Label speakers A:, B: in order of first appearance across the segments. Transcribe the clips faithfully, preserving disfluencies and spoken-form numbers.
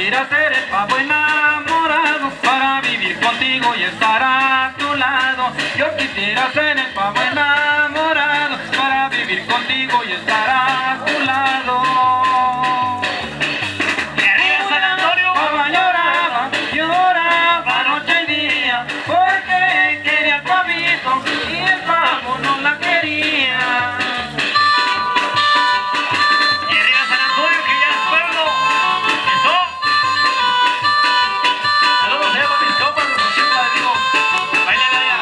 A: quisiera ser el pavo enamorado para vivir contigo y estar a tu lado. Yo quisiera ser el pavo enamorado para vivir contigo y estar a tu lado.
B: Y arriba San Antonio.
A: Pava lloraba, lloraba noche y día porque quería el pavito y el pavo no la quería.
B: Y arriba San Antonio, que ya es pueblo. Eso. Saludos allá para mis compas, los siempre les digo. Baila allá.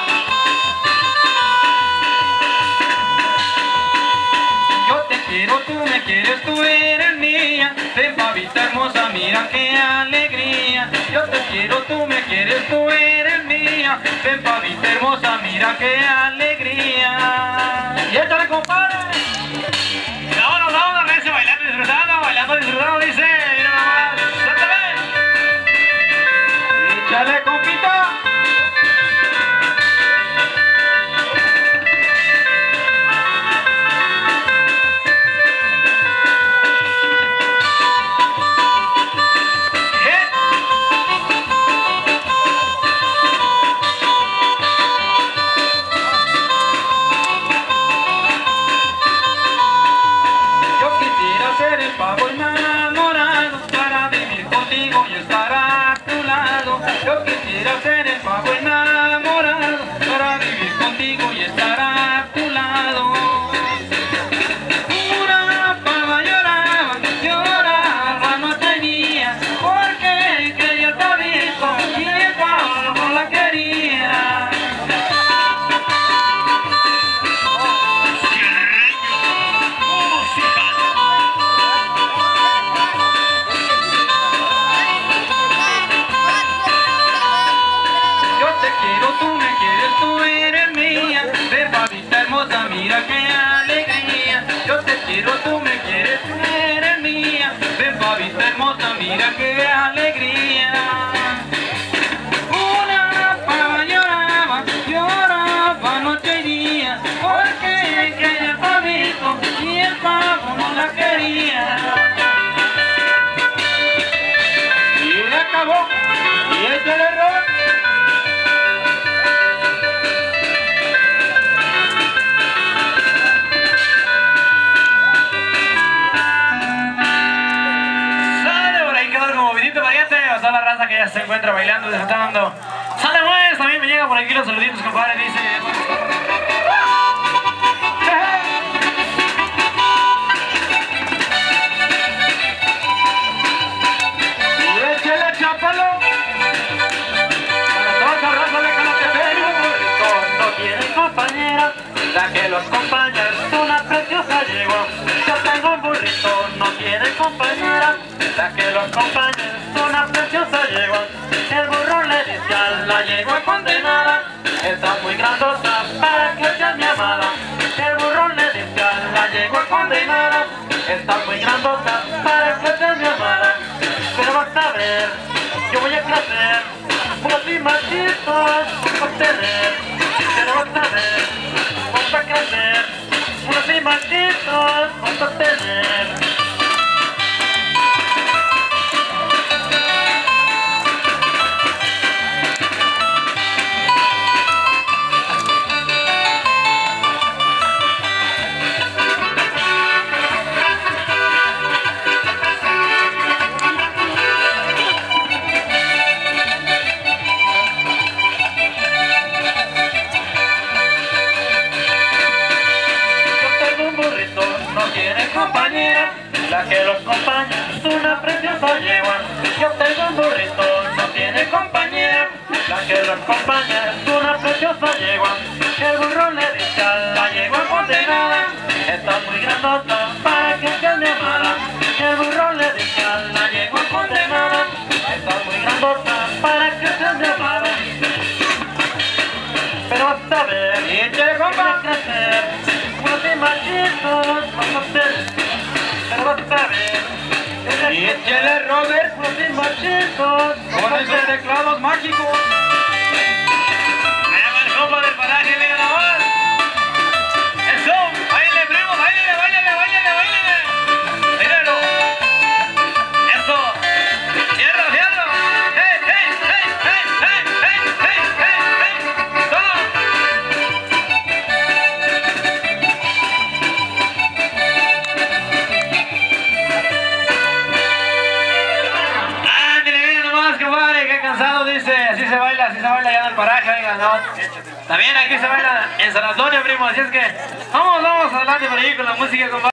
A: Yo te quiero, tú me quieres, tú eres mía. Ven, pavita hermosa, mira qué alegría. Yo te quiero, tú me quieres, tú eres mía. Ven, pavita hermosa, mira qué alegría. Y échale, compadre.
B: Vámonos, vámonos, recio, bailando, disfrutando, bailando, disfrutando, dice. Mira nomás, suéltame.
A: Échale, compita. Yo quisiera ser el pavo enamorado para vivir contigo y estar a tu lado. Yo quisiera ser el pavo enamorado para vivir contigo y estar a tu lado. Una pava lloraba, lloraba noche y día porque quería el pavito y el pavo no la quería. Yo te quiero, tú me quieres, tú eres mía. Ven, pavita hermosa, mira qué alegría. Yo te quiero, tú me quieres, tú eres mía. Ven, pavita hermosa, mira qué alegría. Una pava lloraba, lloraba noche y día porque quería el pavito y el pavo no la quería. Y le acabó, y ese el error.
B: Sale por ahí, quedó como movidito variante. O sea, la raza que ya se encuentra bailando, disfrutando. Sale pues, también me llegan por aquí los saluditos, compadre, dice.
A: Y échale, chápalo. Para toda esa raza de Canatepec.
B: No tienes compañera, la que los acompaña es una preciosa yegua. Yo tengo un burrito, no tiene compañera, la que los acompaña es una preciosa yegua. El burro le dice a la yegua condenada, está muy grandota para que sea mi amada. El burro le dice a la yegua condenada, está muy grandota para que sea mi amada. Pero vas a ver, yo voy a crecer, unos y machitos por tener. Pero vas a ver, vamos a crecer, unos y machitos vamos a tener. Compañera, la que los acompaña es una preciosa yegua. Yo tengo un burrito, no tiene compañera, la que los acompaña es una preciosa yegua. El burro le dice a la yegua condenada, está muy grandota para que sea mi amada. El burro le dice a la yegua condenada, está muy grandota para que sea mi amada. Pero hasta ver,
A: Y échale, compa.
B: a crecer, unos y machitos vamos a tener. Pero vas a ver,
A: Y échale, Robert.
B: unos y machitos
A: Con esos teclados mágicos.
B: allá va el compa del paraje, mira nomás. Eso, baile, primo, baile, baile, baile, baile. Míralo. Eso, tierra.
C: se baila, así se baila ya en el paraje, venga, ¿no? También aquí se baila en San Antonio, primo, así es que vamos, vamos adelante por ahí con la música, compadre.